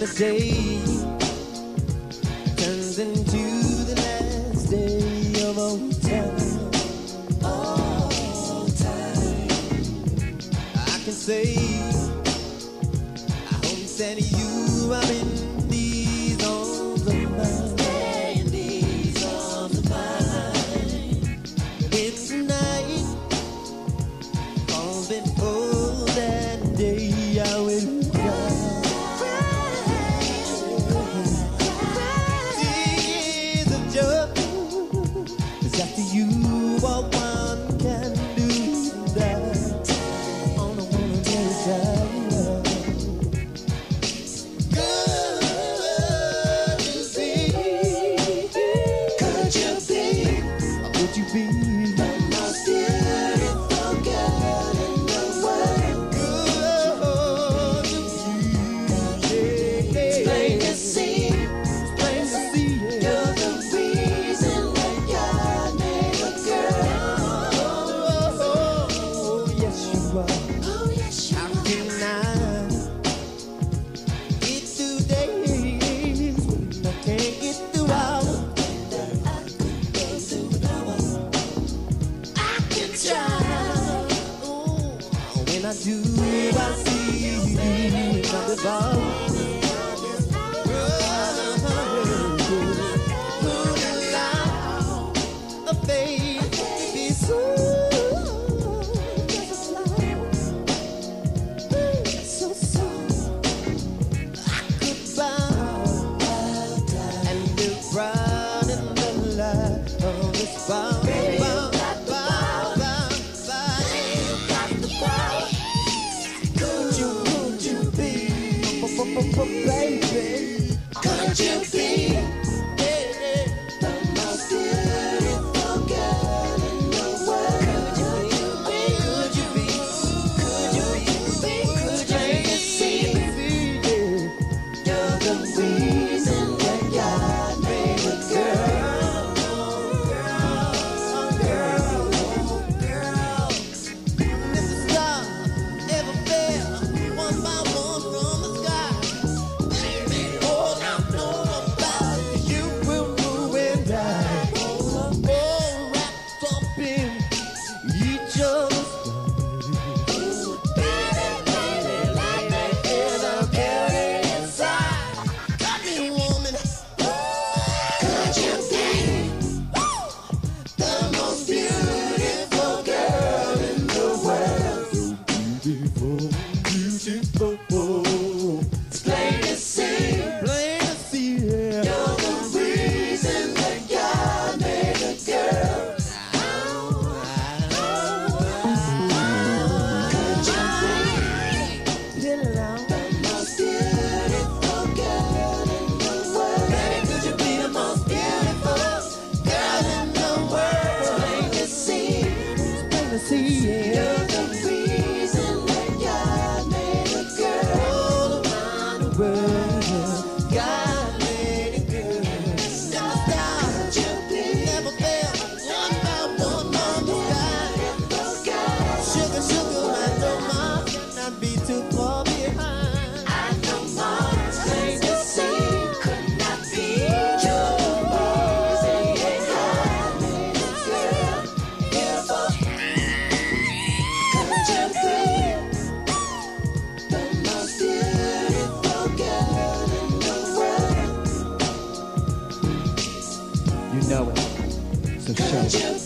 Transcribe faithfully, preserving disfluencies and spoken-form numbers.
the day turns into the last day of all time. All time. I can say I hope that you are in these arms of mine. In these arms of mine. It's night, falls before that day I will cry. You are one can do that on a woman's inside. Could you be? Could you be? Could you be the most beautiful girl in the world? Could you be? It's plain to see. It's plain to see. You're the reason that God made a girl. Oh, yes you are. Oh, yes you are. How can I get through days when I can't get through hours? I could go through hours. I can try. Oh, when I do, I see my devour. Baby, could you be the most beautiful girl in the world? Could you be? Could you be? Could you see? You're the reason that God made a girl. Girl, girl, girl. If the star ever fell one by one from the sky, you know it, so show it.